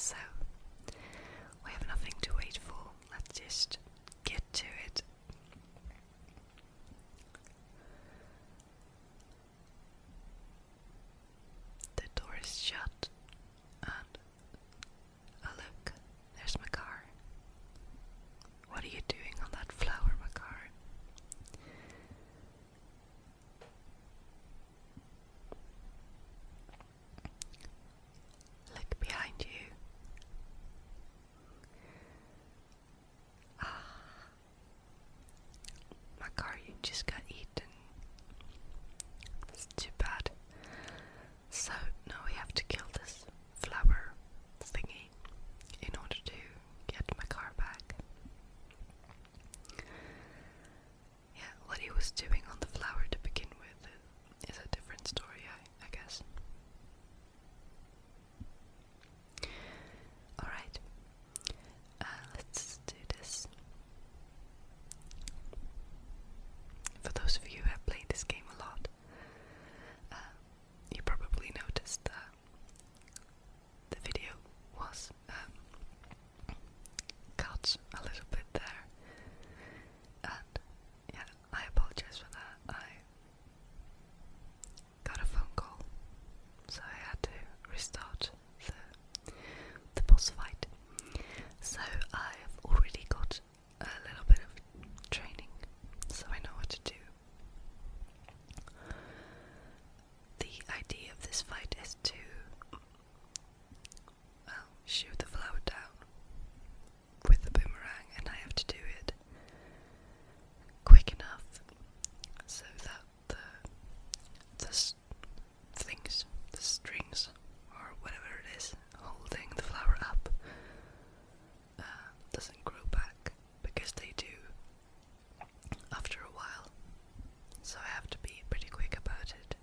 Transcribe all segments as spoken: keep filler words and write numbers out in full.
So, we have nothing to wait for. Let's just get to it. The door is shut, and oh look, there's Makar. What are you doing on that flower, Makar? Look behind you. Ah, Makar, you just got eaten. That's too bad. So now we have to kill this flower thingy in order to get Makar back. Yeah, what he was doing on the flower to begin with is a different story, I, I guess. Alright, uh, let's do this. For those of you who have played this game a lot, uh, you probably noticed that the video was um, cut a little bit there, and yeah, I apologize for that. I got a phone call, so I had to restart the, the boss fight. So I've already got a little bit of training, so I know what to do. The idea of this fight is to well, shoot the flower down with the boomerang, and I have to do it quick enough so that the the s things, the strings, or whatever it is holding the flower up, uh, doesn't grow back, because they do after a while. So I have to be pretty quick about it.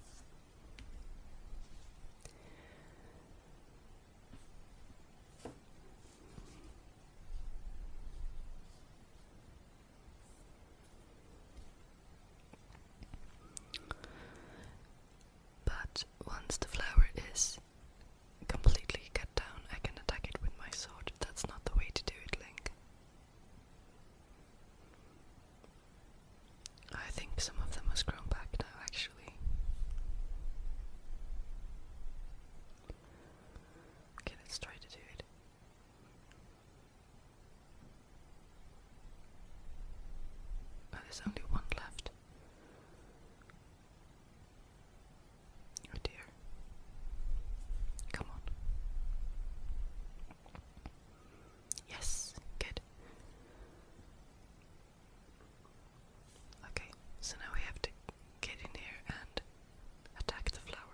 But once the flower is completely cut down, I can attack it with my sword. That's not the way to do it, Link. I think some of them has grown back now, actually. Okay, let's try to do it. Oh, there's only one left. Oh dear. Come on. Yes, good. Okay, so now we have to get in here and attack the flower.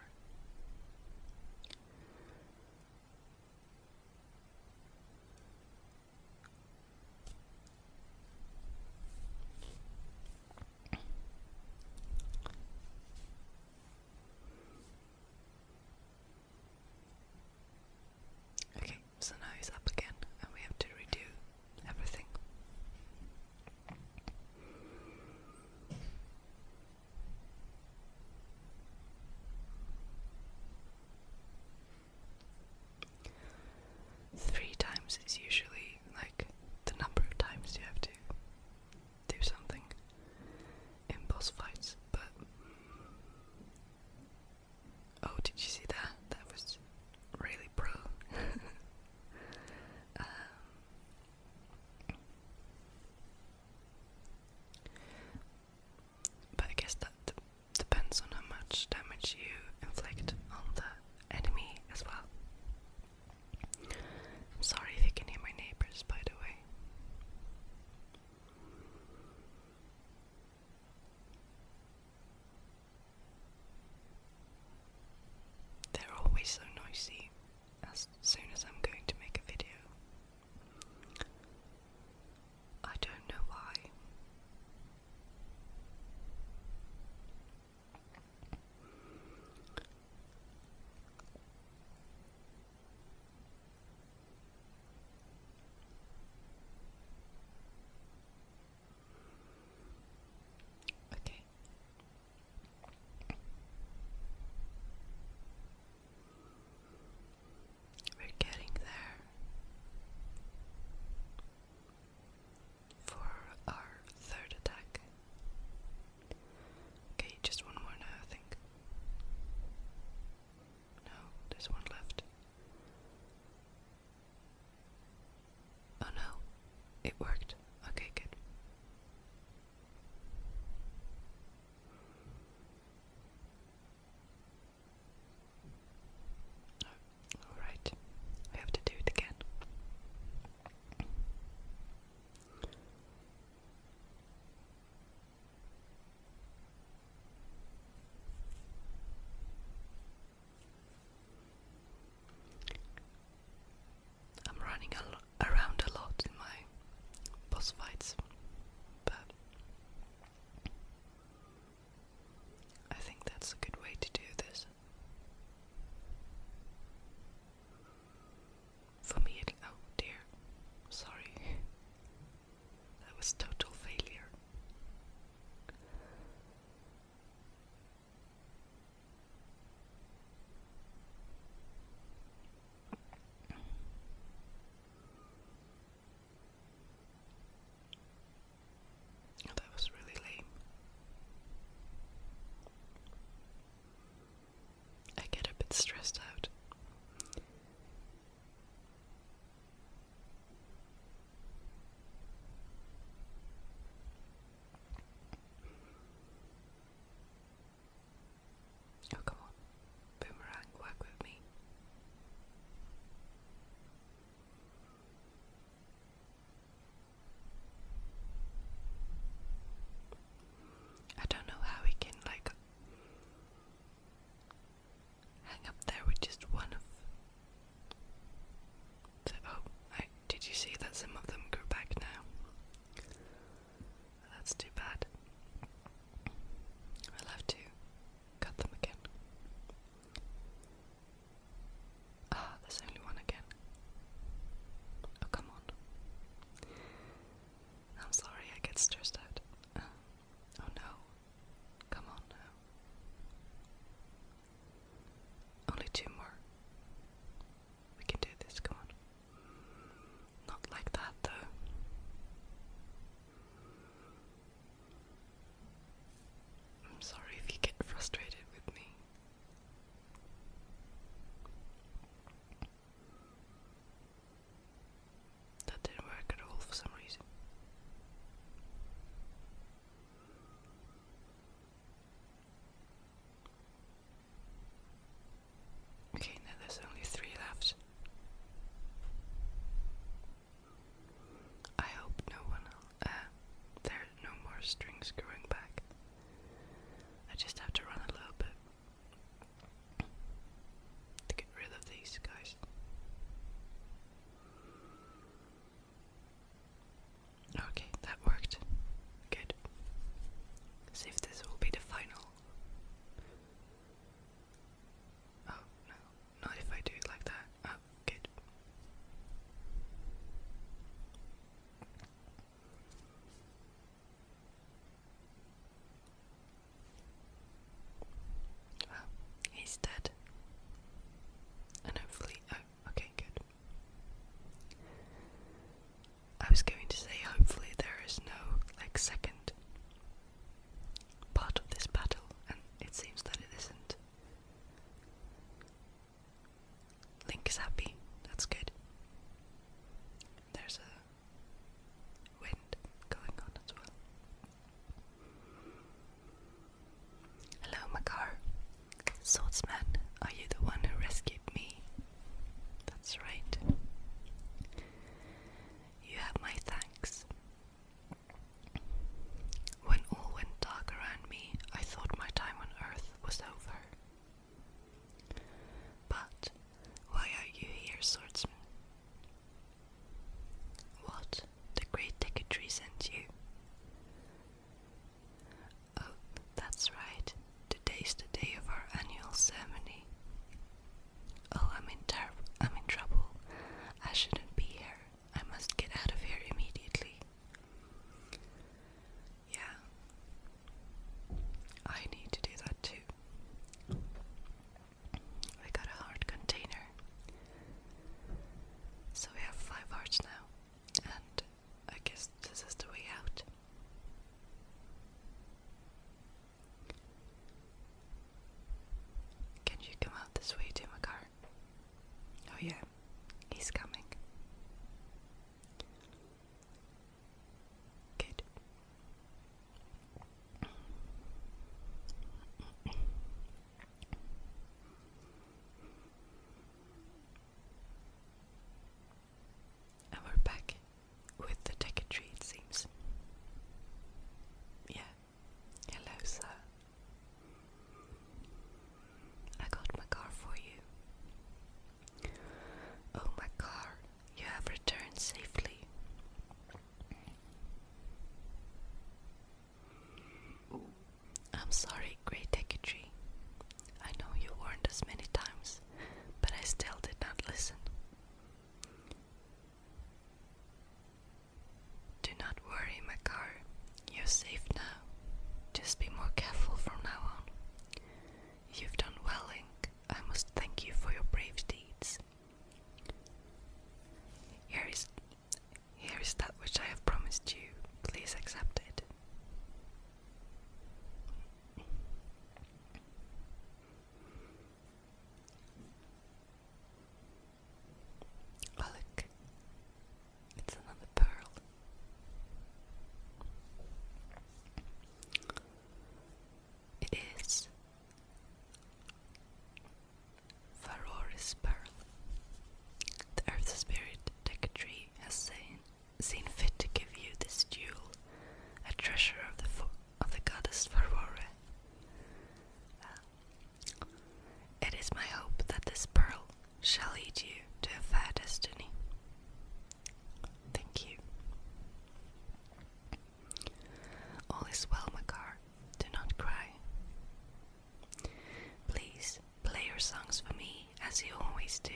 ceremonies do.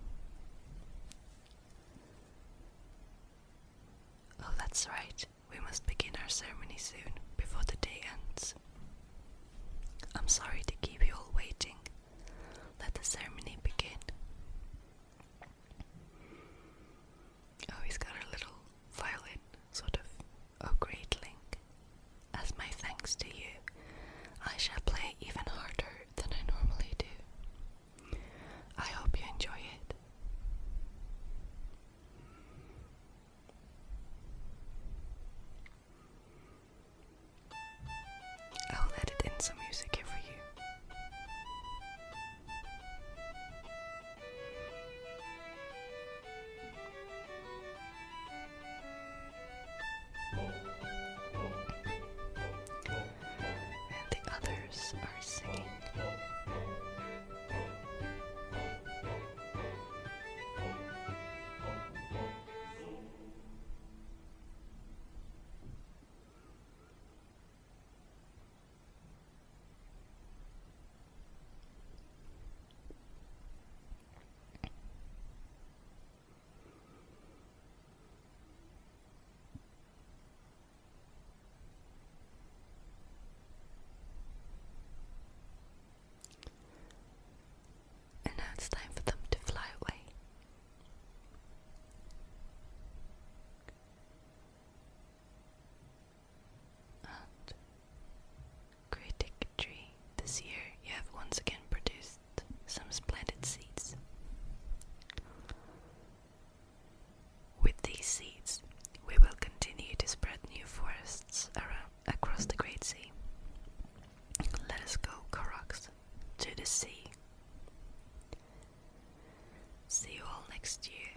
Oh, that's right. We must begin our ceremony soon, before the day ends. I'm sorry to keep you all waiting. Let the ceremony begin. Oh, he's got a little violin, sort of. Oh, great Link. As my thanks to you, I shall play even harder than I normally do. I hope you enjoy it. I'll edit in some music here for you. And the others are singing. And now it's time for them to fly away. And critic tree, this year you have once again produced some splendid seeds. With these seeds, we will continue to spread new forests around across the Great Sea. Let us go, Koroks, to the sea. See you all next year.